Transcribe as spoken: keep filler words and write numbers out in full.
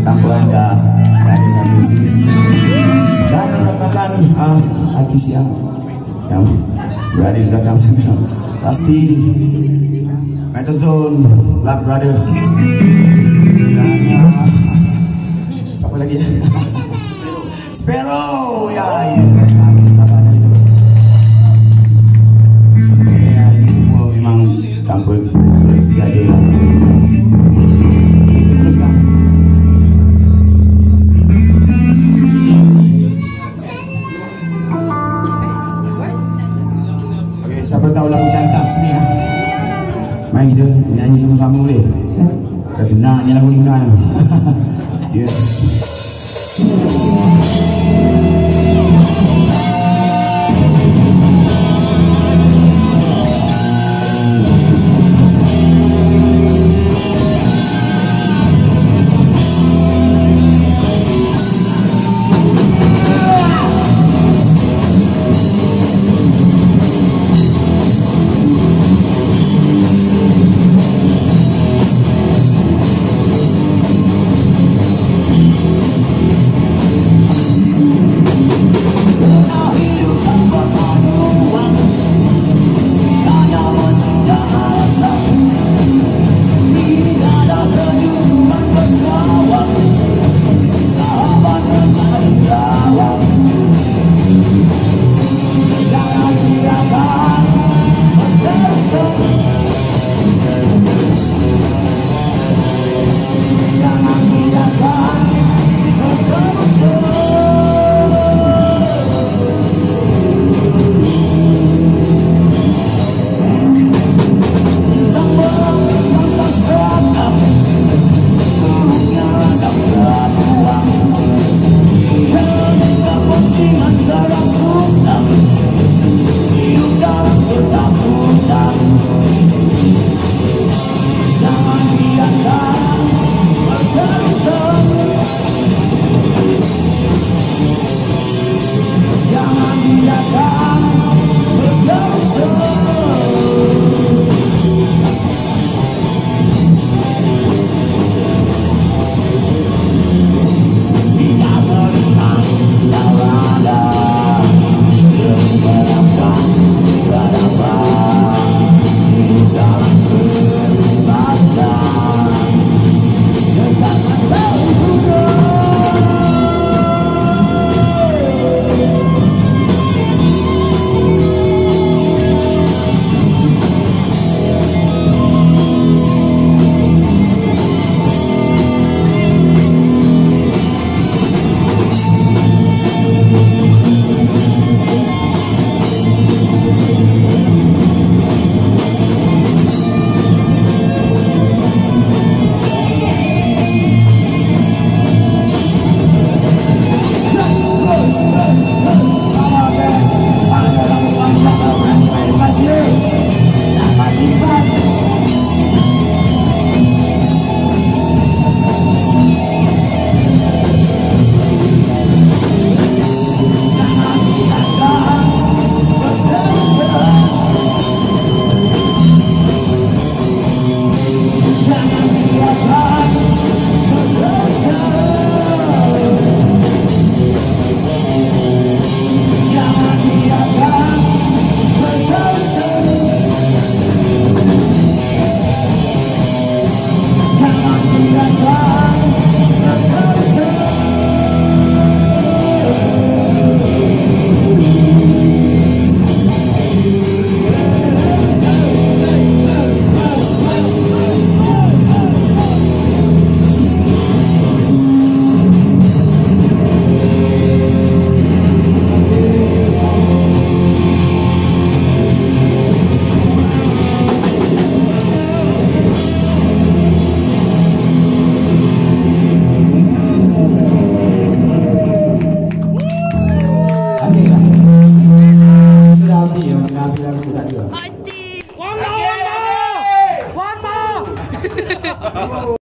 tanpa anda saya dengan musik dan rekan-rekan uh, artis yang yang berada di belakang sana pasti Metazone, Black Brother dan uh, siapa lagi ya? Sparrow ya, ini sahabatnya itu ya, ini semua memang tanpa tiada lah. Oke, teruskan. Oke, siapa tahu lagu Cantas ni ya? Mari kita nyanyi sama-sama boleh? Dah senang ni lagu ni dah. Dia.